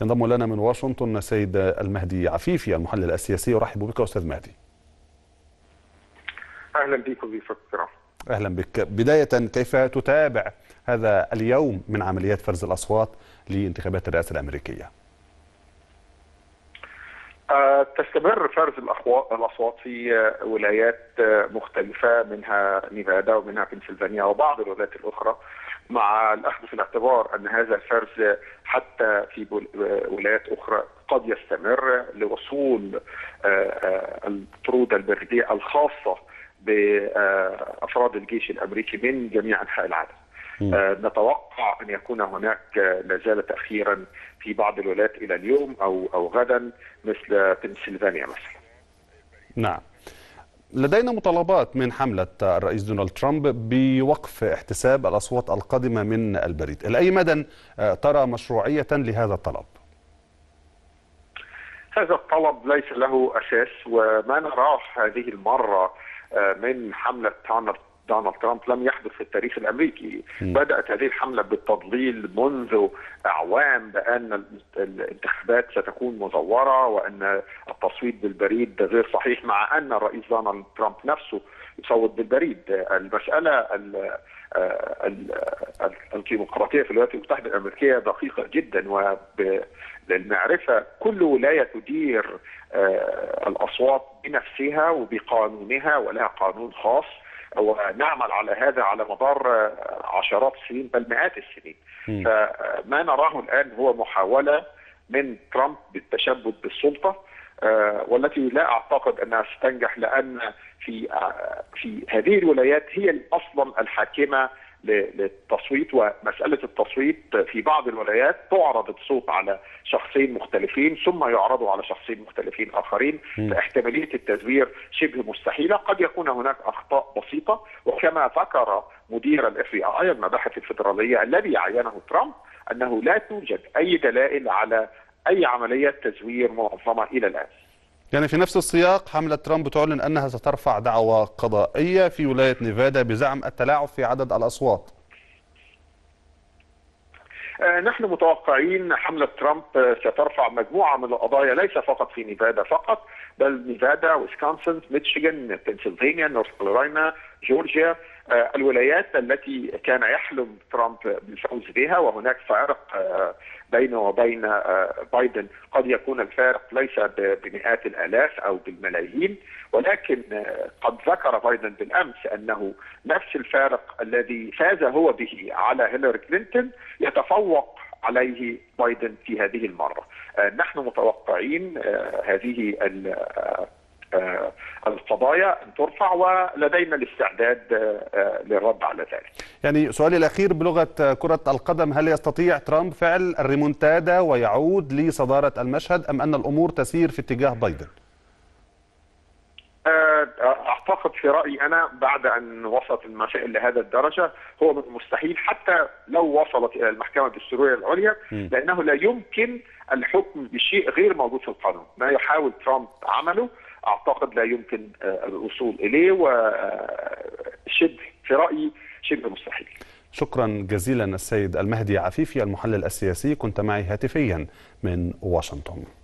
ينضم لنا من واشنطن سيد المهدي عفيفي المحلل السياسي. أرحب بك أستاذ مهدي. أهلا بكم ضيوف الكرام. أهلا بك. بداية، كيف تتابع هذا اليوم من عمليات فرز الأصوات لانتخابات الرئاسة الأمريكية؟ تستمر فرز الأصوات في ولايات مختلفة، منها نيفادا ومنها بنسلفانيا وبعض الولايات الأخرى، مع الأخذ في الاعتبار أن هذا الفرز حتى في ولايات أخرى قد يستمر لوصول الطرود البريدية الخاصة بأفراد الجيش الأمريكي من جميع أنحاء العالم. نتوقع أن يكون هناك لا زال تأخيرا في بعض الولايات إلى اليوم أو غدا، مثل بنسلفانيا مثلا. نعم. لدينا مطالبات من حملة الرئيس دونالد ترامب بوقف احتساب الأصوات القادمة من البريد. إلى أي مدى ترى مشروعية لهذا الطلب؟ هذا الطلب ليس له أساس، وما نراه هذه المرة من حملة دونالد ترامب لم يحدث في التاريخ الأمريكي. بدأت هذه الحملة بالتضليل منذ أعوام بأن الانتخابات ستكون مزورة وأن التصويت بالبريد غير صحيح، مع أن الرئيس دونالد ترامب نفسه يصوت بالبريد. المسألة الديمقراطية في الولايات المتحدة الأمريكية دقيقة جدا، وللمعرفة كل ولاية تدير الأصوات بنفسها وبقانونها ولها قانون خاص، ونعمل على هذا على مدار عشرات السنين بل مئات السنين. فما نراه الآن هو محاولة من ترامب بالتشبث بالسلطة، والتي لا أعتقد أنها ستنجح، لأن في هذه الولايات هي أصلا الحاكمة للتصويت، ومسألة التصويت في بعض الولايات تعرض الصوت على شخصين مختلفين ثم يعرضوا على شخصين مختلفين آخرين، فاحتمالية التزوير شبه مستحيلة. قد يكون هناك أخطاء بسيطة، وكما ذكر مدير FBI المباحث الفيدرالية الذي عينه ترامب أنه لا توجد أي دلائل على أي عملية تزوير منظمة إلى الآن. يعني في نفس السياق حملة ترامب تعلن أنها سترفع دعوى قضائية في ولاية نيفادا بزعم التلاعب في عدد الأصوات. نحن متوقعين حملة ترامب سترفع مجموعة من القضايا، ليس فقط في نيفادا فقط، بل نيفادا، ويسكونسن، ميشيغان، بنسلفانيا، نورث كارولاينا، جورجيا، الولايات التي كان يحلم ترامب بالفوز بها. وهناك فارق بينه وبين بايدن، قد يكون الفارق ليس بمئات الآلاف أو بالملايين، ولكن قد ذكر بايدن بالأمس أنه نفس الفارق الذي فاز هو به على هيلاري كلينتون يتفوق عليه بايدن في هذه المرة. نحن متوقعين هذه القضايا أن ترفع، ولدينا الاستعداد للرد على ذلك. يعني سؤالي الأخير بلغة كرة القدم، هل يستطيع ترامب فعل الريمونتادا ويعود لصدارة المشهد، أم أن الأمور تسير في اتجاه بايدن؟ أعتقد في رأيي أنا بعد أن وصلت المسائل لهذا الدرجة هو من المستحيل حتى لو وصلت إلى المحكمة الدستورية العليا، لأنه لا يمكن الحكم بشيء غير موجود في القانون. ما يحاول ترامب عمله أعتقد لا يمكن الوصول إليه، وشبه في رأيي شبه مستحيل. شكرا جزيلا السيد المهدي عفيفي المحلل السياسي، كنت معي هاتفيا من واشنطن.